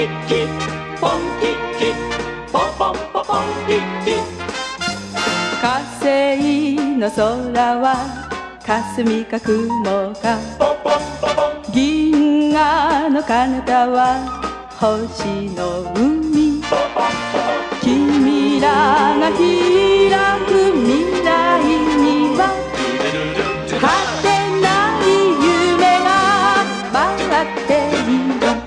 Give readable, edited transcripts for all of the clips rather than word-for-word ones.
ッキポンキッキポンポンポポンキッキ。 火星の空は霞か雲か、銀河の彼方は星の海。君らが開く未来には果てない夢が待っている。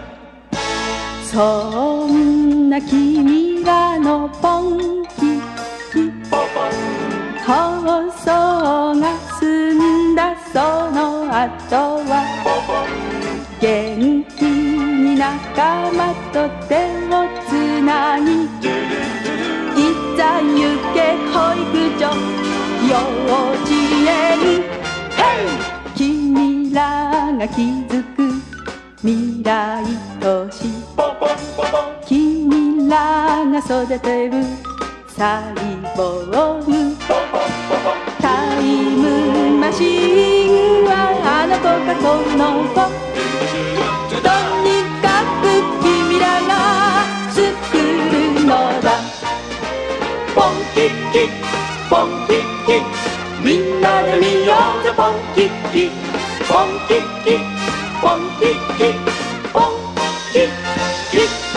そんな君らのポンキッキ放送が済んだその後は元気に仲間と手をつなぎ、いざ行け保育所幼稚園。君らが築く未来都市、君らが育てる細胞。タイムマシンはあの子かこの子、とにかく君らが作るのだ。 ポンキッキポンキッキみんなで見ようぜポンキッキポンキッキポンキッキポンキッキ。